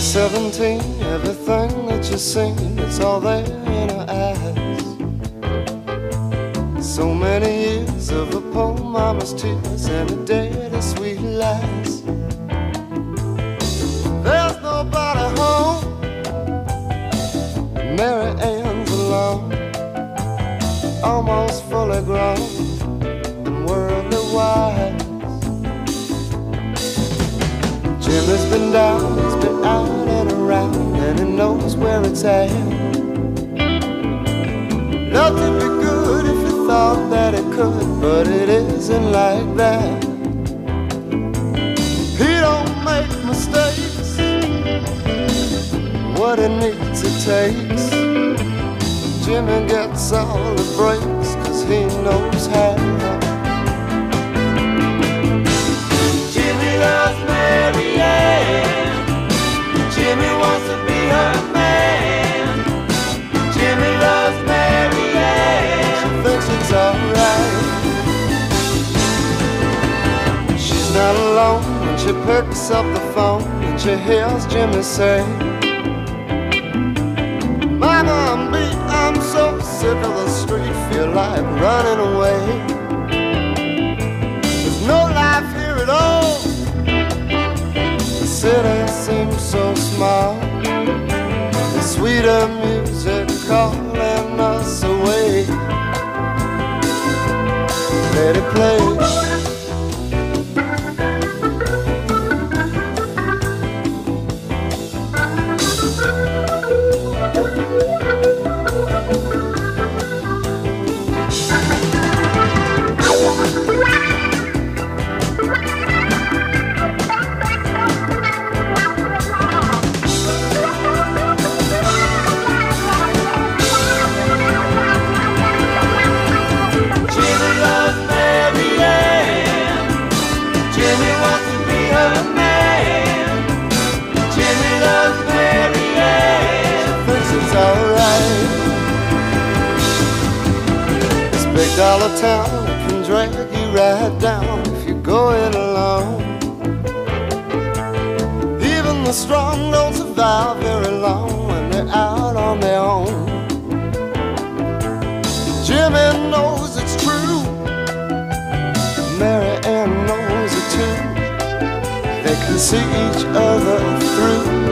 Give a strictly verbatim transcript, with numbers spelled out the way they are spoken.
seventeen, everything that you've seen, it's all there in her eyes. So many years of a poor mama's tears and a daddy sweet lies. There's nobody home, Mary Ann's alone, almost fully grown and worldly wise. Jimmy's been down, he's been out and around, and he knows where it's at. Love to be good if you thought that it could, but it isn't like that. He don't make mistakes, what he needs he takes. Jimmy gets all the breaks, cause he knows how. Jimmy loves Mary Ann, Jimmy wants to be her man. Jimmy loves Mary Ann, she thinks it's alright. She's not alone when she picks up the phone and she hears Jimmy say, Mama, I'm beat, I'm so sick of the street, feel like running away. There's no life here at all, the city seems so small. The sweeter music calling us away. Let it play. Dollar town can drag you right down if you go it alone. Even the strong don't survive very long when they're out on their own. Jimmy knows it's true, Mary Ann knows it too. They can see each other through